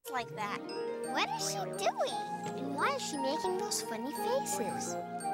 like that? What is she doing? And why is she making those funny faces?